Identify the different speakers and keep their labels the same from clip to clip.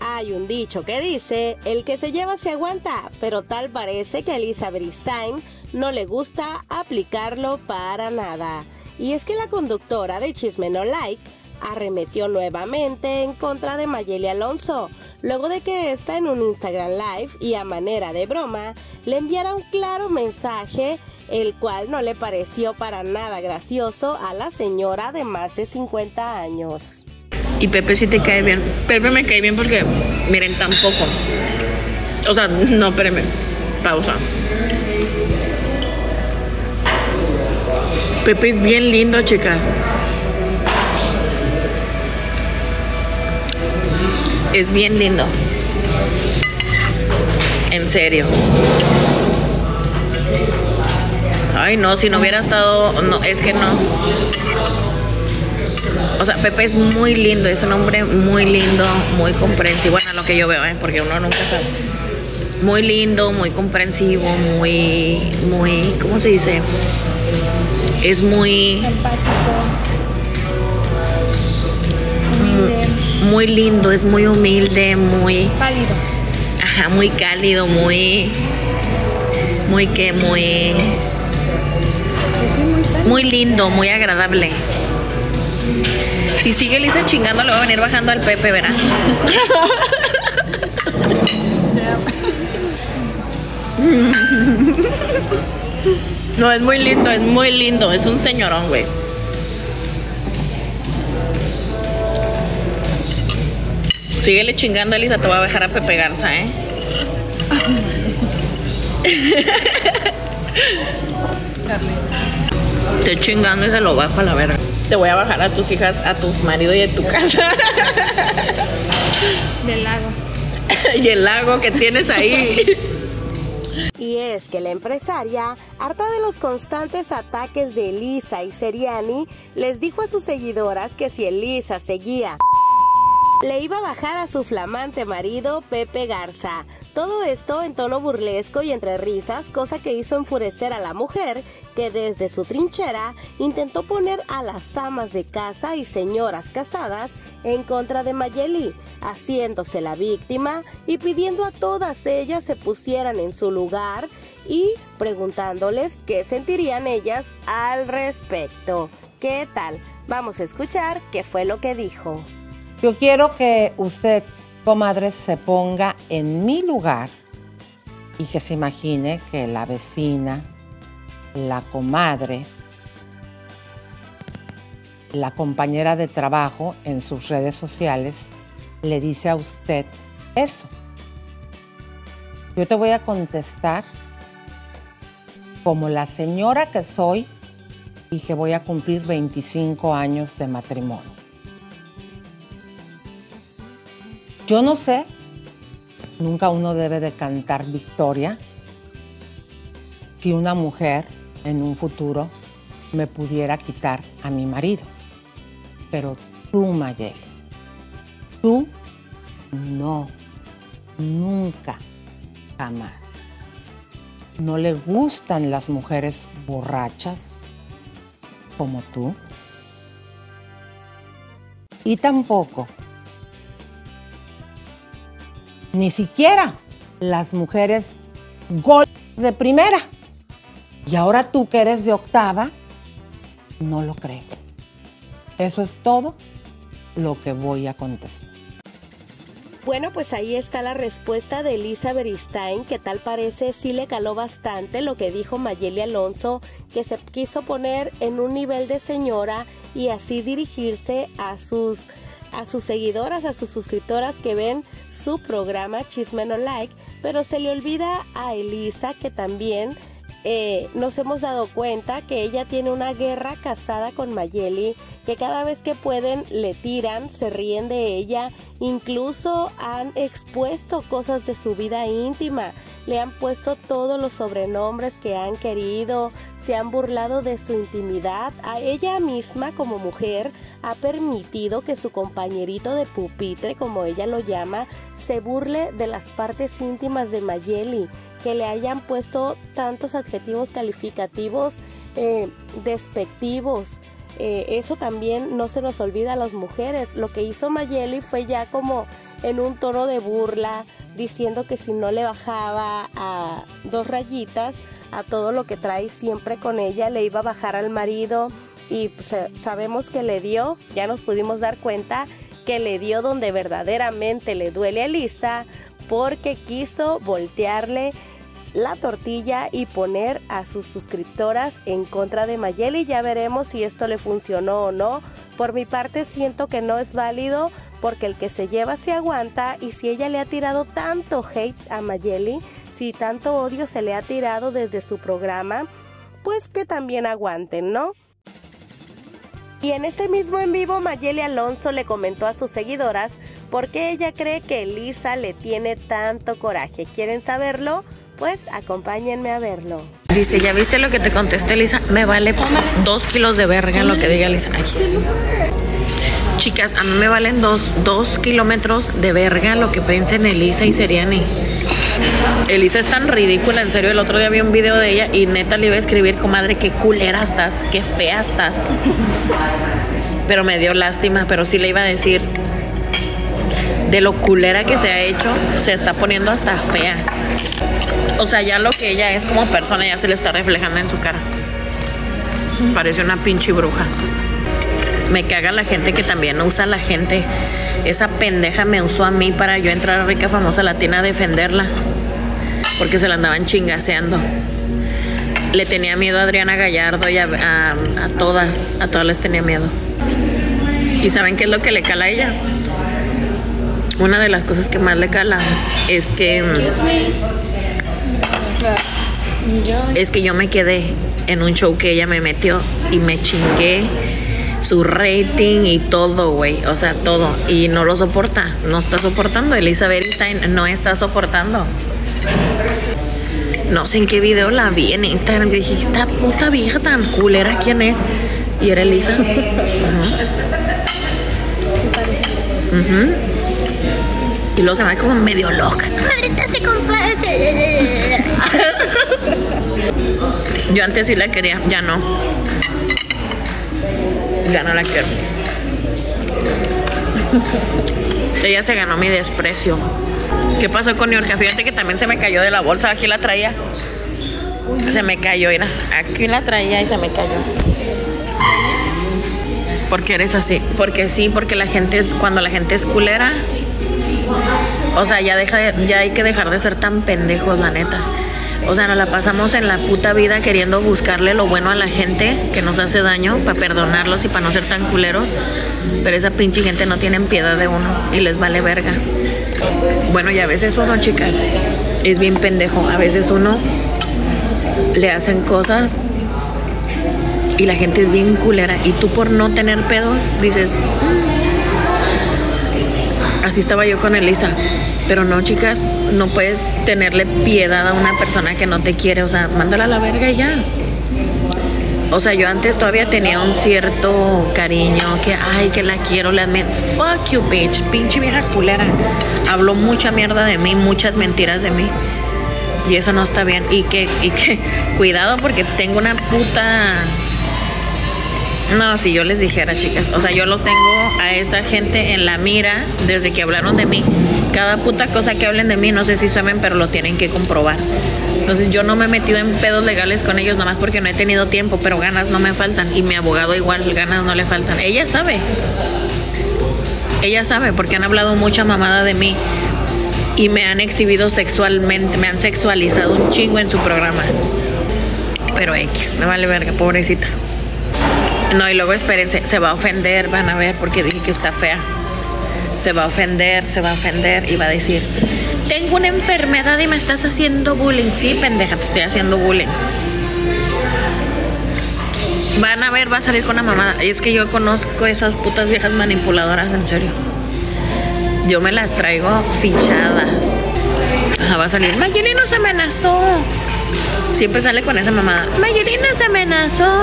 Speaker 1: Hay un dicho que dice, el que se lleva se aguanta, pero tal parece que a Elisa Beristain no le gusta aplicarlo para nada. Y es que la conductora de Chisme No Like arremetió nuevamente en contra de Mayeli Alonso, luego de que ésta en un Instagram Live y a manera de broma le enviara un claro mensaje, el cual no le pareció para nada gracioso a la señora de más de 50 años.
Speaker 2: Y Pepe sí te cae bien. Pepe me cae bien porque, miren, tampoco. O sea, no, espérenme. Pausa. Pepe es bien lindo, chicas. Es bien lindo. En serio. Ay, no, si no hubiera estado... No, es que no. O sea, Pepe es muy lindo, es un hombre muy lindo, muy comprensivo, bueno, lo que yo veo, porque uno nunca sabe. Muy lindo, muy comprensivo, muy, ¿cómo se dice? Es muy...
Speaker 3: empático.
Speaker 2: Muy lindo, es muy humilde, muy...
Speaker 3: cálido.
Speaker 2: Ajá, muy cálido, muy... Muy que, muy... Muy lindo, muy agradable. Si sigue Elisa chingando, le va a venir bajando al Pepe, ¿verdad? No, es muy lindo, es un señorón, güey. Síguele chingando, Elisa, te va a bajar a Pepe Garza, ¿eh? Estoy chingando y se lo bajo a la verga. Te voy a bajar a tus hijas, a tu marido y a tu casa.
Speaker 3: Del lago.
Speaker 2: Y el lago que tienes ahí.
Speaker 1: Y es que la empresaria, harta de los constantes ataques de Elisa y Seriani, les dijo a sus seguidoras que si Elisa seguía, le iba a bajar a su flamante marido Pepe Garza. Todo esto en tono burlesco y entre risas, cosa que hizo enfurecer a la mujer, que desde su trinchera intentó poner a las amas de casa y señoras casadas en contra de Mayeli, haciéndose la víctima y pidiendo a todas ellas se pusieran en su lugar y preguntándoles qué sentirían ellas al respecto. ¿Qué tal? Vamos a escuchar qué fue lo que dijo.
Speaker 4: Yo quiero que usted, comadre, se ponga en mi lugar y que se imagine que la vecina, la comadre, la compañera de trabajo en sus redes sociales le dice a usted eso. Yo te voy a contestar como la señora que soy y que voy a cumplir 25 años de matrimonio. Yo no sé, nunca uno debe de cantar victoria si una mujer en un futuro me pudiera quitar a mi marido. Pero tú, Mayeli, tú no, nunca, jamás. ¿No le gustan las mujeres borrachas como tú? Y tampoco, ni siquiera las mujeres gold de primera. Y ahora tú que eres de octava, no lo creo. Eso es todo lo que voy a contestar.
Speaker 1: Bueno, pues ahí está la respuesta de Elisa Beristain, que tal parece sí le caló bastante lo que dijo Mayeli Alonso, que se quiso poner en un nivel de señora y así dirigirse a sus seguidoras, a sus suscriptoras que ven su programa Chisme No Like, pero se le olvida a Elisa que también nos hemos dado cuenta que ella tiene una guerra casada con Mayeli, que cada vez que pueden le tiran, se ríen de ella, incluso han expuesto cosas de su vida íntima, le han puesto todos los sobrenombres que han querido, se han burlado de su intimidad. A ella misma como mujer ha permitido que su compañerito de pupitre, como ella lo llama, se burle de las partes íntimas de Mayeli, que le hayan puesto tantos adjetivos calificativos despectivos, Eso también no se nos olvida a las mujeres. Lo que hizo Mayeli fue ya como en un tono de burla, diciendo que si no le bajaba a 2 rayitas a todo lo que trae siempre con ella, le iba a bajar al marido. Y pues, sabemos que le dio, ya nos pudimos dar cuenta que le dio donde verdaderamente le duele a Elisa, porque quiso voltearle la tortilla y poner a sus suscriptoras en contra de Mayeli. Ya veremos si esto le funcionó o no. Por mi parte siento que no es válido, porque el que se lleva se aguanta, y si ella le ha tirado tanto hate a Mayeli, si tanto odio se le ha tirado desde su programa, pues que también aguanten, ¿no? Y en este mismo en vivo, Mayeli Alonso le comentó a sus seguidoras por qué ella cree que Elisa le tiene tanto coraje. ¿Quieren saberlo? Pues acompáñenme a verlo.
Speaker 2: Dice, ¿ya viste lo que te contesté, Elisa? Me vale 2 kilos de verga lo que diga Elisa. Ay. Chicas, a mí me valen 2 kilómetros de verga lo que piensen Elisa y Seriani. Elisa es tan ridícula, en serio. El otro día vi un video de ella y neta le iba a escribir, comadre, qué culera estás, qué fea estás. Pero me dio lástima, pero sí le iba a decir, de lo culera que se ha hecho, se está poniendo hasta fea. O sea, ya lo que ella es como persona ya se le está reflejando en su cara. Parece una pinche bruja. Me caga la gente que también usa a la gente. Esa pendeja me usó a mí para yo entrar a Rica Famosa Latina a defenderla, porque se la andaban chingaseando. Le tenía miedo a Adriana Gallardo y a todas les tenía miedo. ¿Y saben qué es lo que le cala a ella? Una de las cosas que más le cala es que yo me quedé en un show que ella me metió y me chingué su rating y todo, güey. O sea, todo. Y no lo soporta. No está soportando. Elisa Beristain no está soportando. No sé en qué video la vi en Instagram. Yo dije, esta puta vieja tan culera, ¿quién es? Y era Elisa. Y luego se me va como medio loca. Madrita se comparte. Yo antes sí la quería, ya no. Ya no la quiero. Ella se ganó mi desprecio. ¿Qué pasó con Niurka? Fíjate que también se me cayó de la bolsa. Aquí la traía. Se me cayó, mira. Aquí la traía y se me cayó. ¿Por qué eres así? Porque sí, porque la gente es, cuando la gente es culera, o sea, ya hay que dejar de ser tan pendejos, la neta. O sea, nos la pasamos en la puta vida queriendo buscarle lo bueno a la gente que nos hace daño, para perdonarlos y para no ser tan culeros. Pero esa pinche gente no tiene piedad de uno y les vale verga. Bueno, y a veces uno, chicas, es bien pendejo. A veces uno le hacen cosas y la gente es bien culera. Y tú, por no tener pedos, dices, así estaba yo con Elisa. Pero no, chicas, no puedes tenerle piedad a una persona que no te quiere. O sea, mándala a la verga y ya. O sea, yo antes todavía tenía un cierto cariño, que ay, que la quiero, le admiro. Fuck you, bitch, pinche vieja culera. Habló mucha mierda de mí, muchas mentiras de mí. Y eso no está bien. Y que cuidado, porque tengo una puta... No, si yo les dijera, chicas, o sea, yo los tengo a esta gente en la mira desde que hablaron de mí. Cada puta cosa que hablen de mí, no sé si saben, pero lo tienen que comprobar. Entonces yo no me he metido en pedos legales con ellos nomás porque no he tenido tiempo, pero ganas no me faltan. Y mi abogado igual, ganas no le faltan. Ella sabe porque han hablado mucha mamada de mí y me han exhibido sexualmente, me han sexualizado un chingo en su programa. Pero X, me vale verga, pobrecita. No, y luego espérense, se va a ofender, van a ver, porque dije que está fea. Se va a ofender y va a decir, tengo una enfermedad y me estás haciendo bullying. Sí, pendeja, te estoy haciendo bullying. Van a ver, va a salir con la mamada. Y es que yo conozco esas putas viejas manipuladoras, en serio. Yo me las traigo fichadas. Ajá, va a salir, Mayeli nos amenazó. Siempre sale con esa mamada, Mayeli nos amenazó.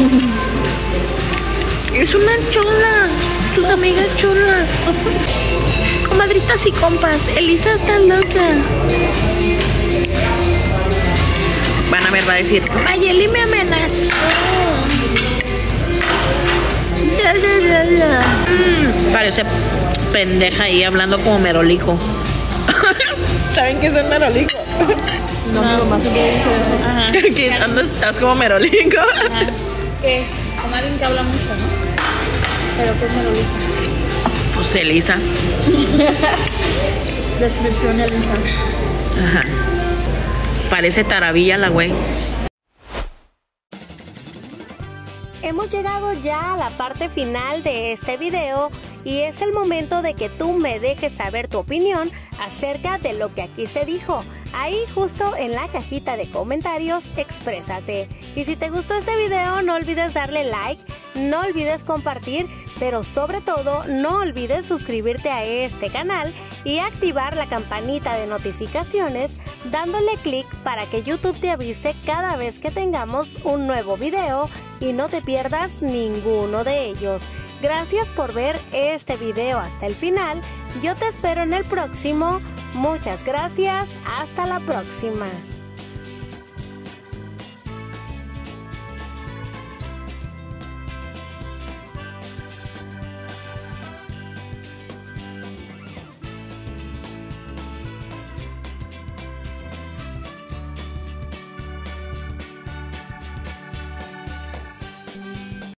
Speaker 2: Es una chola, tus amigas cholas. Comadritas y compas, Elisa está loca. Van a ver, va a decir, Mayeli me amenazó. Parece pendeja ahí hablando como merolico. ¿Saben qué es el merolico?
Speaker 3: No, mi mamá siempre dice eso.
Speaker 2: Ajá. Que estás como merolico.
Speaker 3: Ajá. ¿Qué? Como alguien que habla mucho, ¿no? Pero ¿qué es merolico?
Speaker 2: Pues Elisa.
Speaker 3: Descripción de Elisa.
Speaker 2: Ajá. Parece taravilla la güey.
Speaker 1: Hemos llegado ya a la parte final de este video y es el momento de que tú me dejes saber tu opinión acerca de lo que aquí se dijo. Ahí justo en la cajita de comentarios, exprésate. Y si te gustó este video, no olvides darle like, no olvides compartir, pero sobre todo no olvides suscribirte a este canal y activar la campanita de notificaciones dándole clic para que YouTube te avise cada vez que tengamos un nuevo video y no te pierdas ninguno de ellos. Gracias por ver este video hasta el final. Yo te espero en el próximo. Muchas gracias. Hasta la próxima.